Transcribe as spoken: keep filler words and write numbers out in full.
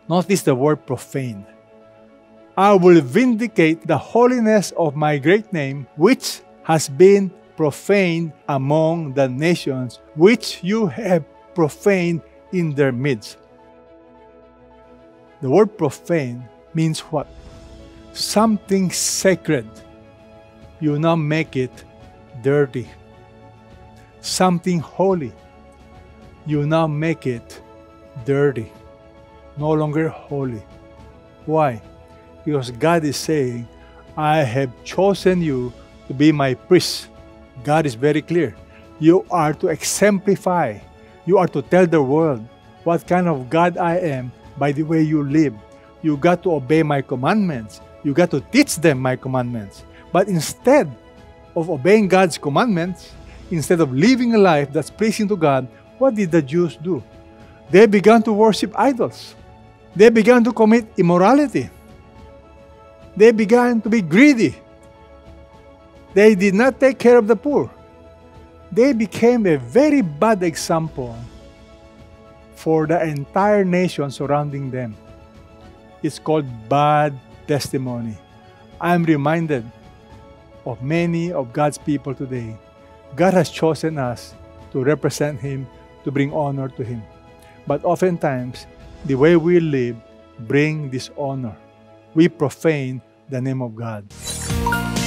Notice the word profane. I will vindicate the holiness of my great name, which has been profaned among the nations, which you have profaned in their midst. The word profane means what? Something sacred. You now make it dirty. Something holy. You now make it dirty. No longer holy. Why? Because God is saying, I have chosen you to be my priest. God is very clear. You are to exemplify. You are to tell the world what kind of God I am by the way you live. You got to obey my commandments. You got to teach them my commandments. But instead of obeying God's commandments, instead of living a life that's pleasing to God, what did the Jews do? They began to worship idols. They began to commit immorality. They began to be greedy. They did not take care of the poor. They became a very bad example for the entire nation surrounding them. It's called bad testimony. I'm reminded of many of God's people today. God has chosen us to represent Him, to bring honor to Him. But oftentimes, the way we live bring dishonor. We profane the name of God.